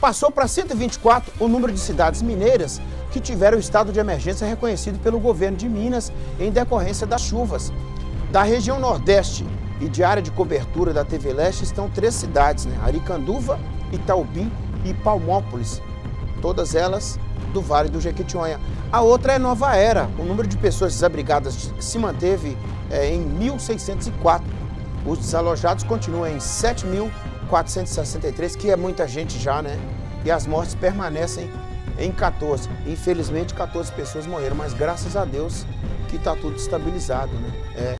Passou para 124 o número de cidades mineiras que tiveram o estado de emergência reconhecido pelo governo de Minas em decorrência das chuvas. Da região Nordeste e de área de cobertura da TV Leste estão 3 cidades, né? Aricanduva, Itaubim e Palmópolis, todas elas do Vale do Jequitinhonha. A outra é Nova Era. O número de pessoas desabrigadas se manteve em 1.604. Os desalojados continuam em 7.463, que é muita gente já, né? E as mortes permanecem em 14. Infelizmente, 14 pessoas morreram, mas graças a Deus que está tudo estabilizado, né?